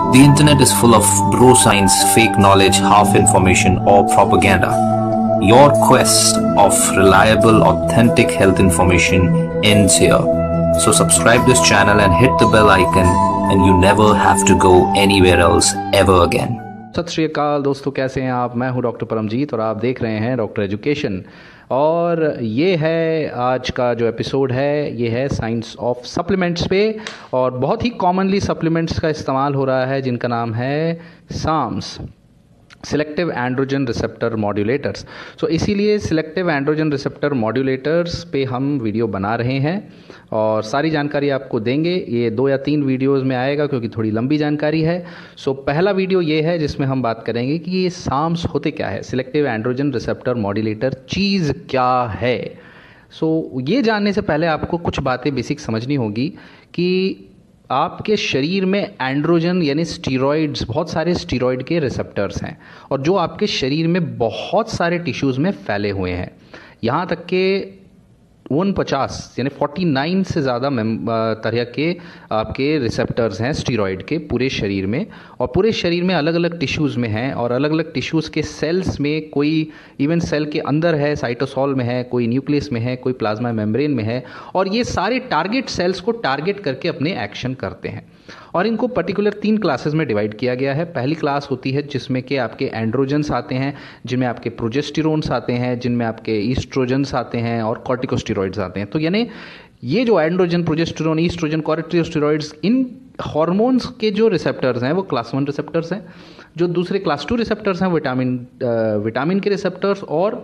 The internet is full of bro science, fake knowledge, half information, or propaganda. Your quest of reliable, authentic health information ends here. So subscribe this channel and hit the bell icon and you never have to go anywhere else ever again. सत श्री अकाल दोस्तों, कैसे हैं आप? मैं हूं doctor Paramjit और आप देख रहे हैं डॉक्टर एजुकेशन। और ये है आज का जो एपिसोड है, ये है साइंस ऑफ सप्लीमेंट्स पे। और बहुत ही कॉमनली सप्लीमेंट्स का इस्तेमाल हो रहा है जिनका नाम है SARMs, selective androgen receptor modulators. So इसीलिए सिलेक्टिव एंड्रोजन रिसेप्टर मॉड्यूलेटर्स पे हम वीडियो बना रहे हैं और सारी जानकारी आपको देंगे। ये 2 या 3 वीडियोस में आएगा क्योंकि थोड़ी लंबी जानकारी है। सो पहला वीडियो ये है जिसमें हम बात करेंगे कि ये सार्म्स होते क्या है, सिलेक्टिव एंड्रोजन रिसेप्टर मॉड्यूलेटर चीज़ क्या है। सो ये जानने से पहले आपको कुछ बातें बेसिक समझनी होगी कि आपके शरीर में एंड्रोजन यानी स्टीरॉइड्स, बहुत सारे स्टीरॉइड के रिसेप्टर्स हैं और जो आपके शरीर में बहुत सारे टिश्यूज़ में फैले हुए हैं। यहाँ तक के 49 यानी 49 से ज़्यादा तरह के आपके रिसेप्टर्स हैं स्टीरॉइड के पूरे शरीर में, और पूरे शरीर में अलग अलग टिश्यूज़ में हैं और अलग अलग टिश्यूज़ के सेल्स में, कोई इवन सेल के अंदर है, साइटोसॉल में है, कोई न्यूक्लियस में है, कोई प्लाज्मा मेम्ब्रेन में है। और ये सारे टारगेट सेल्स को टारगेट करके अपने एक्शन करते हैं और इनको पर्टिकुलर 3 क्लासेस में डिवाइड किया गया है। पहली क्लास होती है जिसमें कि आपके एंड्रोजन्स आते हैं, जिनमें आपके प्रोजेस्टेरोन्स आते हैं, जिनमें आपके ईस्ट्रोजन्स आते हैं और कॉर्टिकोस्टेरॉइड्स आते हैं। तो यानी ये जो एंड्रोजन, प्रोजेस्टेरोन, ईस्ट्रोजन, कॉर्टिकोस्टेरॉइड्स, इन हार्मोन्स के जो रिसेप्टर्स हैं वो क्लास 1 रिसेप्टर्स हैं। जो दूसरे क्लास 2 रिसेप्टर्स हैं विटामिन के रिसेप्टर्स, और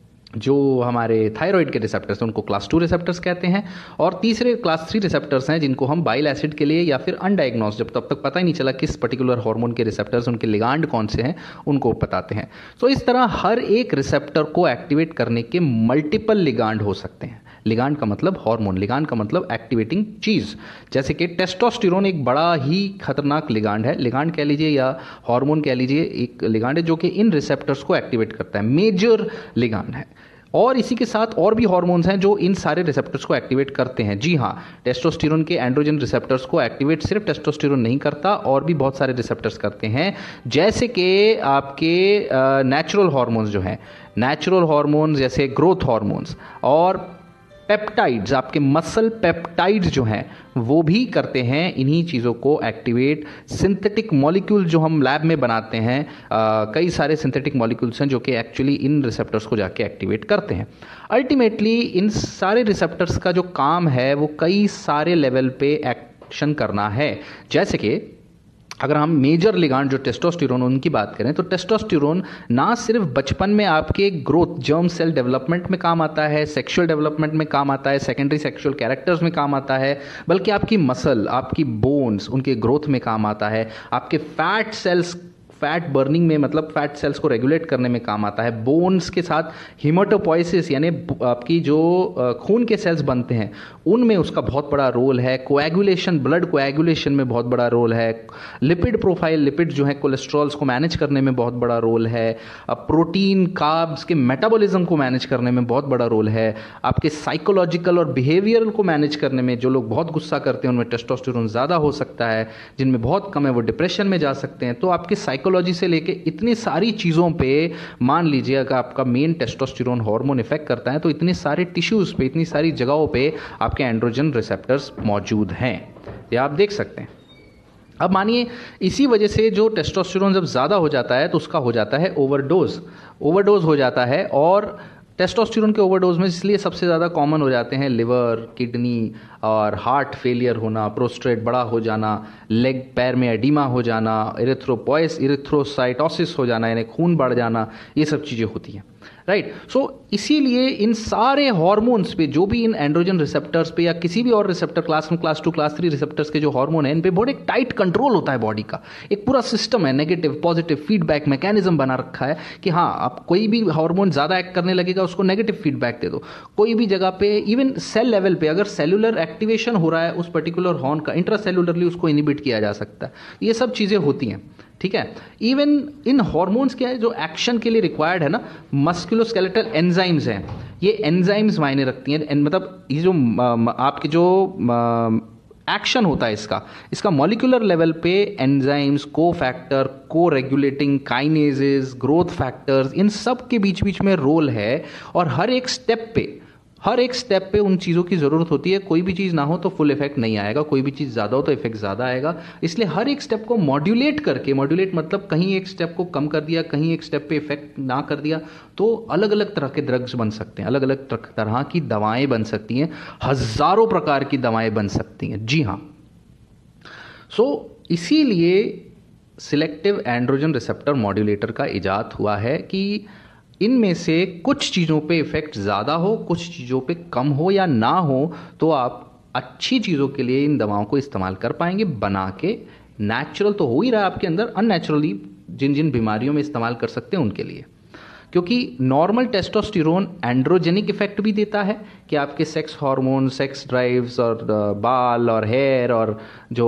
जो हमारे थायराइड के रिसेप्टर्स हैं उनको क्लास 2 रिसेप्टर्स कहते हैं। और तीसरे क्लास 3 रिसेप्टर्स हैं जिनको हम बाइल एसिड के लिए या फिर अनडायग्नोस, जब तब तक पता ही नहीं चला किस पर्टिकुलर हार्मोन के रिसेप्टर्स, उनके लिगांड कौन से हैं, उनको बताते हैं। तो इस तरह हर एक रिसेप्टर को एक्टिवेट करने के मल्टीपल लिगांड हो सकते हैं। लिगांड का मतलब हार्मोन, लिगांड का मतलब एक्टिवेटिंग चीज़। जैसे कि टेस्टोस्टेरोन एक बड़ा ही खतरनाक लिगांड है, लिगांड कह लीजिए या हार्मोन कह लीजिए, एक लिगांड है जो कि इन रिसेप्टर्स को एक्टिवेट करता है, मेजर लिगांड है। और इसी के साथ और भी हार्मोन्स हैं जो इन सारे रिसेप्टर्स को एक्टिवेट करते हैं। जी हाँ, टेस्टोस्टेरोन के एंड्रोजन रिसेप्टर्स को एक्टिवेट सिर्फ टेस्टोस्टेरोन नहीं करता, और भी बहुत सारे रिसेप्टर्स करते हैं, जैसे कि आपके नेचुरल हार्मोन्स जो हैं, नेचुरल हार्मोन्स जैसे ग्रोथ हार्मोन्स, और पेप्टाइड्स, आपके मसल पेप्टाइड्स जो हैं वो भी करते हैं इन्हीं चीज़ों को एक्टिवेट। सिंथेटिक मॉलिक्यूल जो हम लैब में बनाते हैं, कई सारे सिंथेटिक मॉलिक्यूल्स हैं जो कि एक्चुअली इन रिसेप्टर्स को जाके एक्टिवेट करते हैं। अल्टीमेटली इन सारे रिसेप्टर्स का जो काम है वो कई सारे लेवल पे एक्शन करना है। जैसे कि अगर हम मेजर लिगांड जो टेस्टोस्टेरोन उनकी बात करें, तो टेस्टोस्टेरोन ना सिर्फ बचपन में आपके ग्रोथ, जर्म सेल डेवलपमेंट में काम आता है, सेक्सुअल डेवलपमेंट में काम आता है, सेकेंडरी सेक्सुअल कैरेक्टर्स में काम आता है, बल्कि आपकी मसल, आपकी बोन्स, उनके ग्रोथ में काम आता है, आपके फैट सेल्स, फैट बर्निंग में, मतलब फैट सेल्स को रेगुलेट करने में काम आता है, बोन्स के साथ हिमेटोपोइसिस यानी आपकी जो खून के सेल्स बनते हैं उनमें उसका बहुत बड़ा रोल है, कोएगुलेशन, ब्लड कोएगुलेशन में बहुत बड़ा रोल है, लिपिड प्रोफाइल, लिपिड जो है कोलेस्ट्रॉल्स को मैनेज करने में बहुत बड़ा रोल है, प्रोटीन, कार्ब्स के मेटाबॉलिज्म को मैनेज करने में बहुत बड़ा रोल है, आपके साइकोलॉजिकल और बिहेवियरल को मैनेज करने में, जो लोग बहुत गुस्सा करते हैं उनमें टेस्टोस्टेरोन ज़्यादा हो सकता है, जिनमें बहुत कम है वो डिप्रेशन में जा सकते हैं। तो आपके साइकोलॉजी से लेके इतनी सारी चीज़ों पे मान लीजिए अगर आपका मेन टेस्टोस्टेरोन हार्मोन इफेक्ट करता है तो इतने सारे टिश्यूज़ पे, इतनी सारी जगहों पे आपके एंड्रोजन रिसेप्टर्स मौजूद हैं, ये आप देख सकते हैं। अब मानिए इसी वजह से जो टेस्टोस्टेरोन जब ज़्यादा हो जाता है तो उसका हो जाता है ओवरडोज हो जाता है। और टेस्टोस्टेरोन के ओवरडोज में इसलिए सबसे ज़्यादा कॉमन हो जाते हैं लिवर, किडनी और हार्ट फेलियर होना, प्रोस्टेट बड़ा हो जाना, लेग पैर में एडिमा हो जाना, इरिथ्रोसाइटोसिस हो जाना यानी खून बढ़ जाना, ये सब चीज़ें होती हैं, राइट। सो इसीलिए इन सारे हार्मोन्स पे, जो भी इन एंड्रोजन रिसेप्टर्स पे या किसी भी और receptor, class 1, class 2, class 3 receptors के जो हार्मोन है, इन पे बहुत एक टाइट कंट्रोल होता है बॉडी का। एक पूरा सिस्टम है, नेगेटिव पॉजिटिव फीडबैक मैकेनिज्म बना रखा है कि हाँ, आप कोई भी हार्मोन ज़्यादा एक्ट करने लगेगा उसको नेगेटिव फीडबैक दे दो। कोई भी जगह पे, इवन सेल लेवल पे अगर सेलुलर एक्टिवेशन हो रहा है उस पर्टिकुलर हॉर्न का, इंट्रासेलुलरली उसको इनहिबिट किया जा सकता है। ये सब चीज़ें होती हैं, ठीक है। इवन इन हार्मोन्स क्या है जो एक्शन के लिए रिक्वायर्ड है ना, मस्कुलोस्केलेटल एंजाइम्स हैं, ये एंजाइम्स मायने रखती हैं। मतलब ये जो आपके जो एक्शन होता है इसका मॉलिक्यूलर लेवल पे enzymes, cofactor, coregulating kinases, growth factors, इन सब के बीच बीच में रोल है। और हर एक स्टेप पे उन चीज़ों की ज़रूरत होती है। कोई भी चीज़ ना हो तो फुल इफेक्ट नहीं आएगा, कोई भी चीज़ ज़्यादा हो तो इफेक्ट ज़्यादा आएगा। इसलिए हर एक स्टेप को मॉड्यूलेट करके, मॉड्यूलेट मतलब कहीं एक स्टेप को कम कर दिया, कहीं एक स्टेप पे इफेक्ट ना कर दिया, तो अलग अलग तरह के ड्रग्स बन सकते हैं, अलग अलग तरह की दवाएं बन सकती हैं, हज़ारों प्रकार की दवाएं बन सकती हैं। जी हाँ। इसीलिए सिलेक्टिव एंड्रोजन रिसेप्टर मॉड्यूलेटर का इजाद हुआ है कि इनमें से कुछ चीज़ों पे इफ़ेक्ट ज़्यादा हो, कुछ चीज़ों पे कम हो या ना हो, तो आप अच्छी चीज़ों के लिए इन दवाओं को इस्तेमाल कर पाएंगे बना के। नेचुरल तो हो ही रहा है आपके अंदर, अननेचुरली जिन जिन बीमारियों में इस्तेमाल कर सकते हैं उनके लिए। क्योंकि नॉर्मल टेस्टोस्टेरोन एंड्रोजेनिक इफेक्ट भी देता है कि आपके सेक्स हार्मोन, सेक्स ड्राइव्स और बाल और हेयर और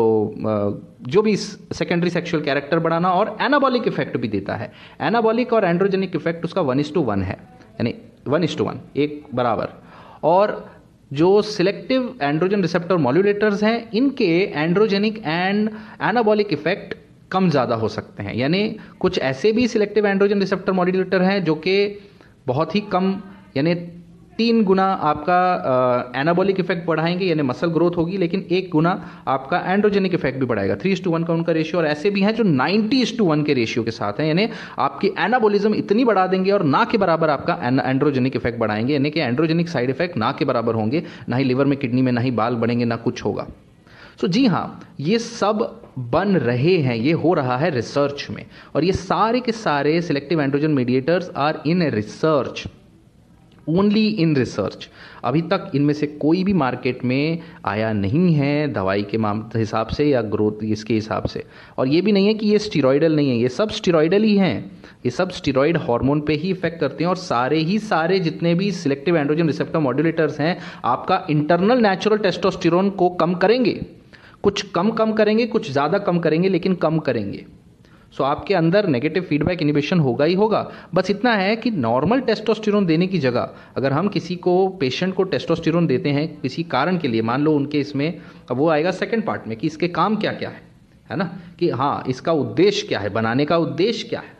जो भी सेकेंडरी सेक्सुअल कैरेक्टर बढ़ाना, और एनाबॉलिक इफेक्ट भी देता है। एनाबॉलिक और एंड्रोजेनिक इफेक्ट उसका 1:1 है, यानी 1:1 एक बराबर। और जो सिलेक्टिव एंड्रोजन रिसेप्टर मॉड्यूलेटर्स हैं, इनके एंड्रोजेनिक एंड एनाबॉलिक इफेक्ट कम ज़्यादा हो सकते हैं। यानी कुछ ऐसे भी सिलेक्टिव एंड्रोजन रिसेप्टर मॉड्यूलेटर हैं जो कि बहुत ही कम, यानी 3 गुना आपका एनाबॉलिक इफेक्ट बढ़ाएंगे, यानी मसल ग्रोथ होगी, लेकिन 1 गुना आपका एंड्रोजेनिक इफेक्ट भी बढ़ाएगा। 3:1 का उनका रेशियो। और ऐसे भी हैं जो 90:1 के रेशियो के साथ हैं, यानी आपकी एनाबॉलिज्म इतनी बढ़ा देंगे और ना के बराबर आपका एंड्रोजेनिक इफेक्ट बढ़ाएंगे, यानी कि एंड्रोजेनिक साइड इफेक्ट ना के बराबर होंगे, ना ही लिवर में, किडनी में, ना ही बाल बढ़ेंगे, ना कुछ होगा। जी हाँ, ये सब बन रहे हैं, ये हो रहा है रिसर्च में। और ये सारे के सारे selective androgen mediators are in research, only in research. अभी तक इनमें से कोई भी मार्केट में आया नहीं है दवाई के हिसाब से या ग्रोथ इसके हिसाब से। और ये भी नहीं है कि ये स्टीरॉयडल नहीं है, ये सब स्टीरॉयडल ही हैं। ये सब स्टीरॉयड हार्मोन पे ही इफेक्ट करते हैं। और सारे जितने भी सिलेक्टिव एंड्रोजन रिसेप्टर मॉड्यूलेटर्स हैं, आपका इंटरनल नेचुरल टेस्टोस्टेरोन को कम करेंगे, कुछ कम करेंगे, कुछ ज़्यादा कम करेंगे, लेकिन कम करेंगे। आपके अंदर नेगेटिव फीडबैक इनिबिशन होगा ही होगा। बस इतना है कि नॉर्मल टेस्टोस्टेरोन देने की जगह अगर हम किसी को, पेशेंट को टेस्टोस्टेरोन देते हैं किसी कारण के लिए, मान लो उनके इसमें, अब वो आएगा सेकंड पार्ट में कि इसके काम क्या क्या है ना, कि हाँ इसका उद्देश्य क्या है, बनाने का उद्देश्य क्या है।